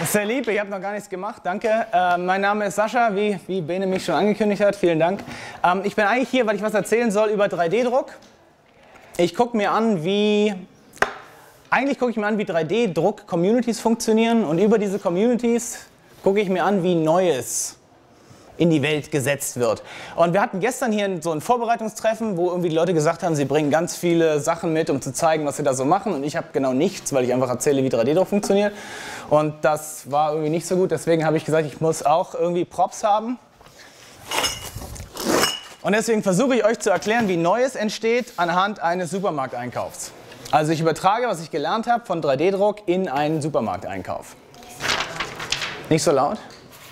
Sehr lieb, ich habe noch gar nichts gemacht, danke. Mein Name ist Sascha, wie Bene mich schon angekündigt hat, vielen Dank. Ich bin eigentlich hier, weil ich was erzählen soll über 3D-Druck. Ich gucke mir an, wie 3D-Druck-Communities funktionieren und über diese Communities gucke ich mir an, wie Neues in die Welt gesetzt wird. Und wir hatten gestern hier so ein Vorbereitungstreffen, wo irgendwie die Leute gesagt haben, sie bringen ganz viele Sachen mit, um zu zeigen, was sie da so machen. Und ich habe genau nichts, weil ich einfach erzähle, wie 3D-Druck funktioniert. Und das war irgendwie nicht so gut. Deswegen habe ich gesagt, ich muss auch irgendwie Props haben. Und deswegen versuche ich euch zu erklären, wie Neues entsteht anhand eines Supermarkteinkaufs. Also ich übertrage, was ich gelernt habe von 3D-Druck in einen Supermarkteinkauf. Nicht so laut?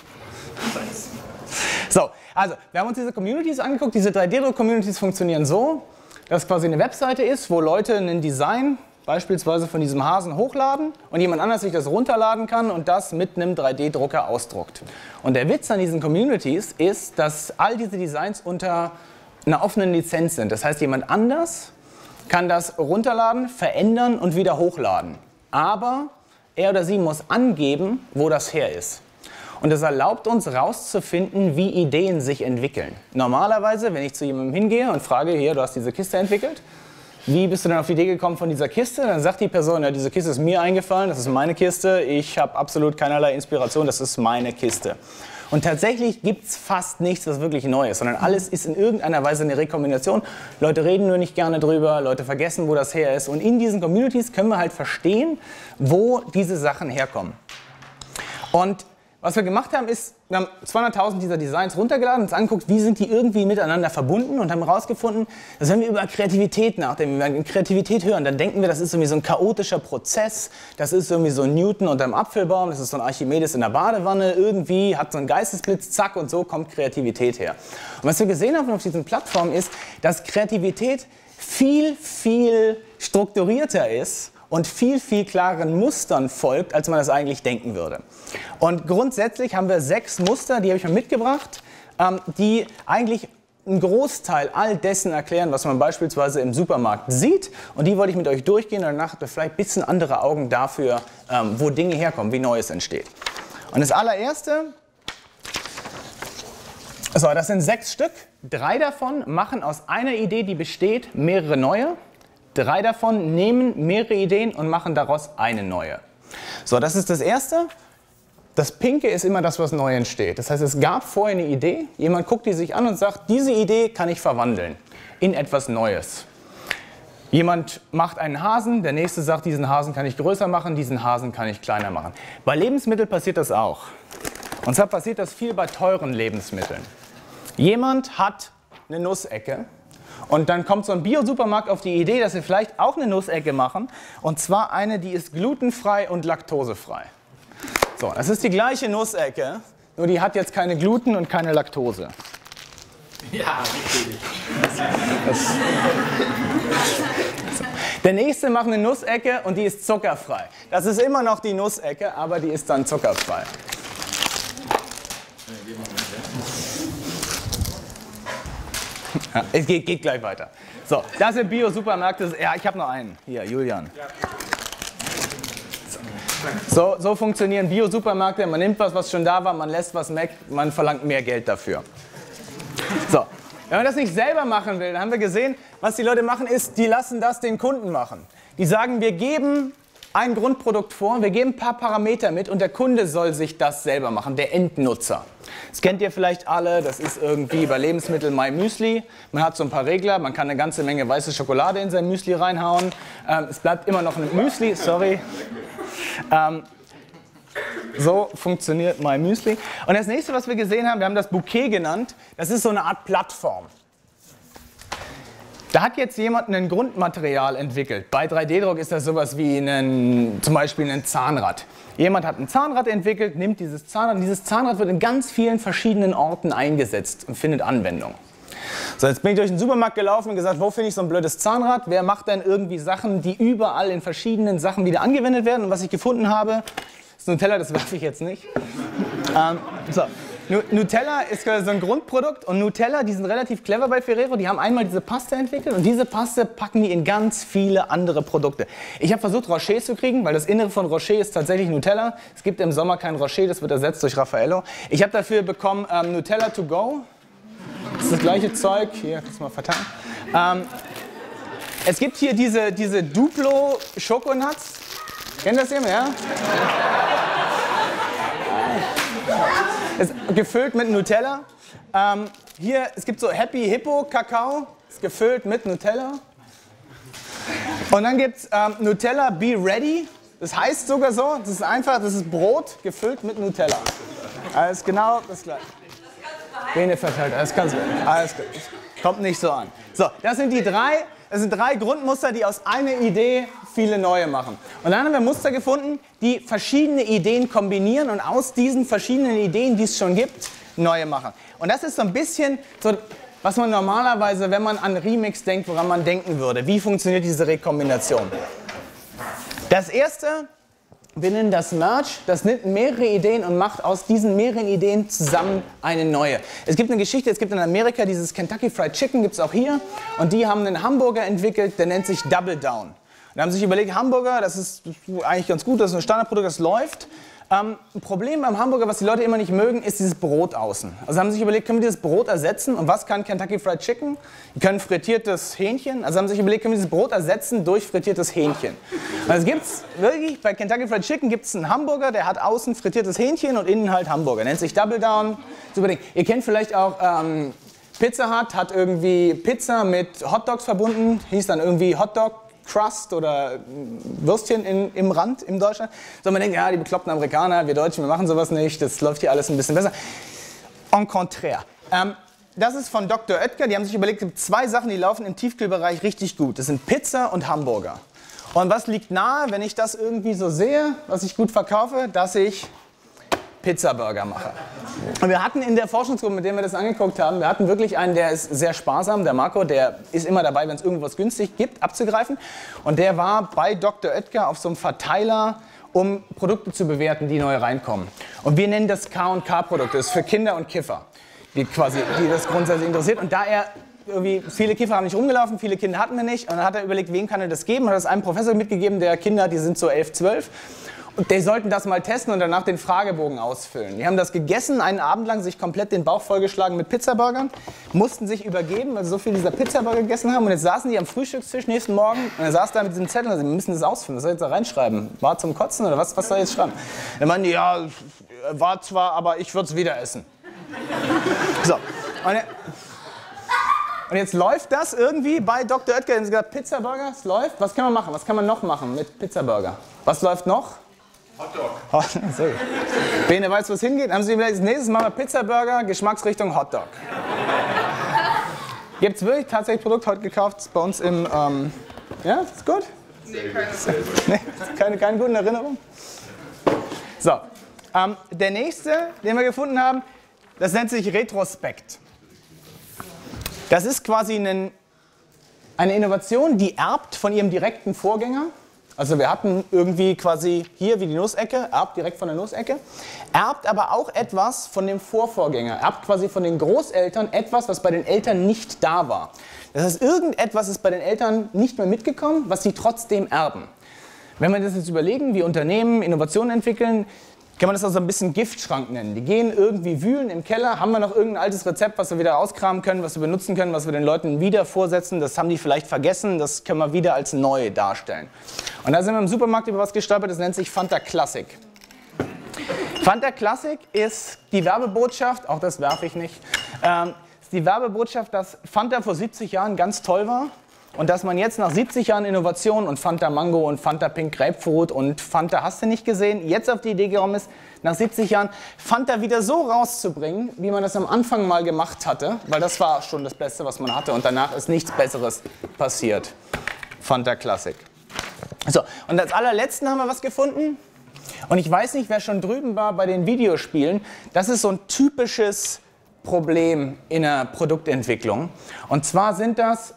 So, also wir haben uns diese Communities angeguckt. Diese 3D-Druck-Communities funktionieren so, dass quasi eine Webseite ist, wo Leute ein Design beispielsweise von diesem Hasen hochladen und jemand anders sich das runterladen kann und das mit einem 3D-Drucker ausdruckt. Und der Witz an diesen Communities ist, dass all diese Designs unter einer offenen Lizenz sind. Das heißt, jemand anders kann das runterladen, verändern und wieder hochladen. Aber er oder sie muss angeben, wo das her ist. Und das erlaubt uns herauszufinden, wie Ideen sich entwickeln. Normalerweise, wenn ich zu jemandem hingehe und frage, hier, du hast diese Kiste entwickelt, wie bist du denn auf die Idee gekommen von dieser Kiste? Dann sagt die Person, ja, diese Kiste ist mir eingefallen, das ist meine Kiste, ich habe absolut keinerlei Inspiration, das ist meine Kiste. Und tatsächlich gibt es fast nichts, was wirklich neu ist, sondern alles ist in irgendeiner Weise eine Rekombination. Leute reden nur nicht gerne drüber, Leute vergessen, wo das her ist. Und in diesen Communities können wir halt verstehen, wo diese Sachen herkommen. Und was wir gemacht haben, ist, wir haben 200.000 dieser Designs runtergeladen, uns angeguckt, wie sind die irgendwie miteinander verbunden und haben herausgefunden, dass wenn wir über Kreativität nachdenken, wenn wir Kreativität hören, dann denken wir, das ist irgendwie so ein chaotischer Prozess, das ist irgendwie so ein Newton unter dem Apfelbaum, das ist so ein Archimedes in der Badewanne, irgendwie hat so ein Geistesblitz, zack, und so kommt Kreativität her. Und was wir gesehen haben auf diesen Plattformen ist, dass Kreativität viel, viel strukturierter ist und viel, viel klareren Mustern folgt, als man das eigentlich denken würde. Und grundsätzlich haben wir 6 Muster, die habe ich mal mitgebracht, die eigentlich einen Großteil all dessen erklären, was man beispielsweise im Supermarkt sieht. Und die wollte ich mit euch durchgehen und danach habt ihr vielleicht ein bisschen andere Augen dafür, wo Dinge herkommen, wie Neues entsteht. Und das allererste, so, das sind 6 Stück. 3 davon machen aus einer Idee, die besteht, mehrere neue. 3 davon nehmen mehrere Ideen und machen daraus eine neue. So, das ist das erste. Das Pinke ist immer das, was neu entsteht. Das heißt, es gab vorher eine Idee, jemand guckt die sich an und sagt, diese Idee kann ich verwandeln in etwas Neues. Jemand macht einen Hasen, der nächste sagt, diesen Hasen kann ich größer machen, diesen Hasen kann ich kleiner machen. Bei Lebensmitteln passiert das auch. Und zwar passiert das viel bei teuren Lebensmitteln. Jemand hat eine Nussecke. Und dann kommt so ein Bio-Supermarkt auf die Idee, dass sie vielleicht auch eine Nussecke machen. Und zwar eine, die ist glutenfrei und laktosefrei. So, das ist die gleiche Nussecke, nur die hat jetzt keine Gluten und keine Laktose. Ja, natürlich. Der nächste macht eine Nussecke und die ist zuckerfrei. Das ist immer noch die Nussecke, aber die ist dann zuckerfrei. Ja, es geht gleich weiter. So, das sind Bio-Supermärkte. Ja, ich habe noch einen. Hier, Julian. So funktionieren Bio-Supermärkte. Man nimmt was schon da war, man lässt was weg, man verlangt mehr Geld dafür. So, wenn man das nicht selber machen will, dann haben wir gesehen, was die Leute machen ist, die lassen das den Kunden machen. Die sagen, wir geben ein Grundprodukt vor, wir geben ein paar Parameter mit und der Kunde soll sich das selber machen, der Endnutzer. Das kennt ihr vielleicht alle, das ist irgendwie bei Lebensmitteln My Müsli. Man hat so ein paar Regler, man kann eine ganze Menge weiße Schokolade in sein Müsli reinhauen. Es bleibt immer noch ein Müsli, sorry. So funktioniert My Müsli. Und das nächste, was wir gesehen haben, wir haben das Bouquet genannt, das ist so eine Art Plattform. Da hat jetzt jemand ein Grundmaterial entwickelt. Bei 3D-Druck ist das sowas wie zum Beispiel ein Zahnrad. Jemand hat ein Zahnrad entwickelt, nimmt dieses Zahnrad und dieses Zahnrad wird in ganz vielen verschiedenen Orten eingesetzt und findet Anwendung. So, jetzt bin ich durch den Supermarkt gelaufen und gesagt, wo finde ich so ein blödes Zahnrad? Wer macht denn irgendwie Sachen, die überall in verschiedenen Sachen wieder angewendet werden? Und was ich gefunden habe, ist ein Teller, das werfe ich jetzt nicht. So. Nutella ist so ein Grundprodukt und Nutella, die sind relativ clever bei Ferrero, die haben einmal diese Paste entwickelt und diese Paste packen die in ganz viele andere Produkte. Ich habe versucht, Rocher zu kriegen, weil das Innere von Rocher ist tatsächlich Nutella. Es gibt im Sommer kein Rocher, das wird ersetzt durch Raffaello. Ich habe dafür bekommen Nutella to go. Das ist das gleiche Zeug. Hier, kannst du mal verteilen. Es gibt hier diese Duplo Schokonuts. Kennt das jemand, ja? Ist gefüllt mit Nutella. Hier, es gibt so Happy Hippo Kakao. Ist gefüllt mit Nutella. Und dann gibt es Nutella Be Ready. Das heißt sogar so, das ist einfach, das ist Brot gefüllt mit Nutella. Das ist genau das gleiche. Bene verteilt, alles ganz gut. Alles gut. Kommt nicht so an. So, das sind drei Grundmuster, die aus einer Idee viele neue machen. Und dann haben wir Muster gefunden, die verschiedene Ideen kombinieren und aus diesen verschiedenen Ideen, die es schon gibt, neue machen. Und das ist so ein bisschen so, was man normalerweise, wenn man an Remix denkt, woran man denken würde. Wie funktioniert diese Rekombination? Das erste, wir nennen das Merge, das nimmt mehrere Ideen und macht aus diesen mehreren Ideen zusammen eine neue. Es gibt eine Geschichte, es gibt in Amerika dieses Kentucky Fried Chicken, gibt es auch hier. Und die haben einen Hamburger entwickelt, der nennt sich Double Down. Und haben sich überlegt, Hamburger, das ist eigentlich ganz gut, das ist ein Standardprodukt, das läuft. Ein Problem beim Hamburger, was die Leute immer nicht mögen, ist dieses Brot außen. Also haben sie sich überlegt, können wir dieses Brot ersetzen? Und was kann Kentucky Fried Chicken? Die können frittiertes Hähnchen. Also haben sie sich überlegt, können wir dieses Brot ersetzen durch frittiertes Hähnchen? Und es gibt's wirklich, bei Kentucky Fried Chicken gibt es einen Hamburger, der hat außen frittiertes Hähnchen und innen halt Hamburger. Nennt sich Double Down. Super Ding. Ihr kennt vielleicht auch Pizza Hut, hat irgendwie Pizza mit Hotdogs verbunden, hieß dann irgendwie Hotdog Crust oder Würstchen im Rand in Deutschland. So, man denkt, ja, die bekloppten Amerikaner, wir Deutschen, wir machen sowas nicht, das läuft hier alles ein bisschen besser. En contraire. Das ist von Dr. Oetker, die haben sich überlegt, es gibt zwei Sachen, die laufen im Tiefkühlbereich richtig gut. Das sind Pizza und Hamburger. Und was liegt nahe, wenn ich das irgendwie so sehe, was ich gut verkaufe, dass ich Pizzaburger mache. Und wir hatten in der Forschungsgruppe, mit der wir das angeguckt haben, wir hatten wirklich einen, der ist sehr sparsam, der Marco, der ist immer dabei, wenn es irgendwas günstig gibt, abzugreifen. Und der war bei Dr. Oetker auf so einem Verteiler, um Produkte zu bewerten, die neu reinkommen. Und wir nennen das K&K-Produkte, das ist für Kinder und Kiffer, die das grundsätzlich interessiert. Und da er irgendwie, viele Kiffer haben nicht rumgelaufen, viele Kinder hatten wir nicht. Und dann hat er überlegt, wem kann er das geben? Hat das einem Professor mitgegeben, der Kinder, die sind so 11, 12. Und die sollten das mal testen und danach den Fragebogen ausfüllen. Die haben das gegessen, einen Abend lang sich komplett den Bauch vollgeschlagen mit Pizzaburgern, mussten sich übergeben, weil sie so viel dieser Pizzaburger gegessen haben. Und jetzt saßen die am Frühstückstisch nächsten Morgen und er saß da mit diesem Zettel und sie müssen das ausfüllen. Was soll ich jetzt da reinschreiben? War zum Kotzen oder was soll ich jetzt schreiben? Dann meinen die, ja, war zwar, aber ich würde es wieder essen. So. Und jetzt läuft das irgendwie bei Dr. Oetker. Sie haben gesagt, Pizzaburger, es läuft. Was kann man machen? Was kann man noch machen mit Pizzaburger? Was läuft noch? Hotdog. Sehr gut. Bene weiß, wo es hingeht. Haben Sie vielleicht das nächste Mal Pizzaburger, Geschmacksrichtung Hotdog. Gibt es wirklich tatsächlich Produkt heute gekauft bei uns im. Ja, ist gut? Nee, keine guten Erinnerungen? So. Der nächste, den wir gefunden haben, das nennt sich Retrospekt. Das ist quasi eine Innovation, die erbt von ihrem direkten Vorgänger. Also wir hatten irgendwie quasi hier wie die Nussecke, erbt direkt von der Nussecke, erbt aber auch etwas von dem Vorvorgänger, erbt quasi von den Großeltern etwas, was bei den Eltern nicht da war. Das heißt, irgendetwas ist bei den Eltern nicht mehr mitgekommen, was sie trotzdem erben. Wenn wir das jetzt überlegen, wie Unternehmen Innovationen entwickeln, kann man das also ein bisschen Giftschrank nennen. Die gehen irgendwie wühlen im Keller, haben wir noch irgendein altes Rezept, was wir wieder auskramen können, was wir benutzen können, was wir den Leuten wieder vorsetzen, das haben die vielleicht vergessen, das können wir wieder als neu darstellen. Und da sind wir im Supermarkt über was gestolpert, das nennt sich Fanta Classic. Fanta Classic ist die Werbebotschaft, auch das werfe ich nicht, ist die Werbebotschaft, dass Fanta vor 70 Jahren ganz toll war. Und dass man jetzt nach 70 Jahren Innovation und Fanta Mango und Fanta Pink Grapefruit und Fanta hast du nicht gesehen, jetzt auf die Idee gekommen ist, nach 70 Jahren Fanta wieder so rauszubringen, wie man das am Anfang mal gemacht hatte, weil das war schon das Beste, was man hatte und danach ist nichts Besseres passiert. Fanta Classic. So, und als allerletzten haben wir was gefunden und ich weiß nicht, wer schon drüben war bei den Videospielen, das ist so ein typisches Problem in der Produktentwicklung und zwar sind das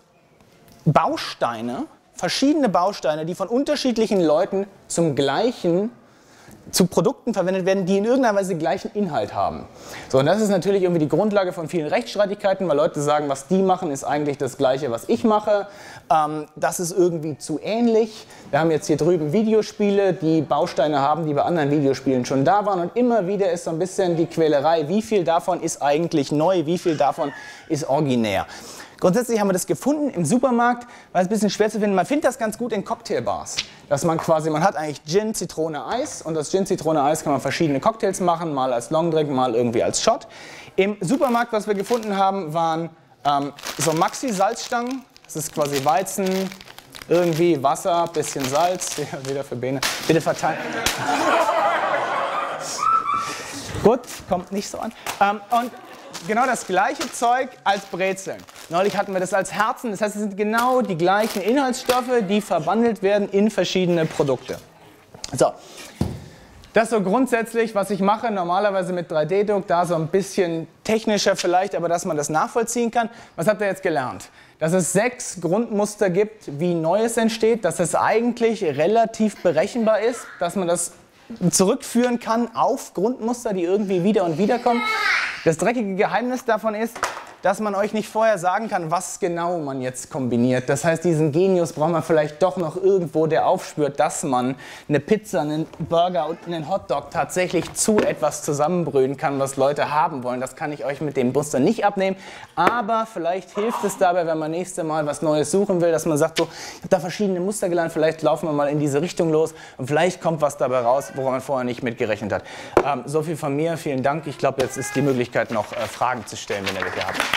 Bausteine, verschiedene Bausteine, die von unterschiedlichen Leuten zum gleichen zu Produkten verwendet werden, die in irgendeiner Weise gleichen Inhalt haben. So, und das ist natürlich irgendwie die Grundlage von vielen Rechtsstreitigkeiten, weil Leute sagen, was die machen, ist eigentlich das Gleiche, was ich mache. Das ist irgendwie zu ähnlich. Wir haben jetzt hier drüben Videospiele, die Bausteine haben, die bei anderen Videospielen schon da waren. Und immer wieder ist so ein bisschen die Quälerei, wie viel davon ist eigentlich neu, wie viel davon ist originär. Grundsätzlich haben wir das gefunden im Supermarkt, weil es ein bisschen schwer zu finden. Man findet das ganz gut in Cocktailbars. Dass man quasi, man hat eigentlich Gin, Zitrone, Eis und aus Gin, Zitrone, Eis kann man verschiedene Cocktails machen, mal als Longdrink, mal irgendwie als Shot. Im Supermarkt, was wir gefunden haben, waren so Maxi-Salzstangen. Das ist quasi Weizen, irgendwie Wasser, bisschen Salz, wieder für Bene. Bitte verteilen. Gut, kommt nicht so an. Und genau das gleiche Zeug als Brezeln. Neulich hatten wir das als Herzen, das heißt, es sind genau die gleichen Inhaltsstoffe, die verwandelt werden in verschiedene Produkte. So, das so grundsätzlich, was ich mache, normalerweise mit 3D-Druck, da so ein bisschen technischer vielleicht, aber dass man das nachvollziehen kann. Was habt ihr jetzt gelernt? Dass es 6 Grundmuster gibt, wie Neues entsteht, dass es eigentlich relativ berechenbar ist, dass man das zurückführen kann auf Grundmuster, die irgendwie wieder und wieder kommen. Das dreckige Geheimnis davon ist, dass man euch nicht vorher sagen kann, was genau man jetzt kombiniert. Das heißt, diesen Genius braucht man vielleicht doch noch irgendwo, der aufspürt, dass man eine Pizza, einen Burger und einen Hotdog tatsächlich zu etwas zusammenbrühen kann, was Leute haben wollen. Das kann ich euch mit dem Muster nicht abnehmen, aber vielleicht hilft es dabei, wenn man nächstes Mal was Neues suchen will, dass man sagt, so, ich habe da verschiedene Muster gelernt, vielleicht laufen wir mal in diese Richtung los und vielleicht kommt was dabei raus, woran man vorher nicht mit gerechnet hat. So viel von mir, vielen Dank. Ich glaube, jetzt ist die Möglichkeit noch Fragen zu stellen, wenn ihr welche habt.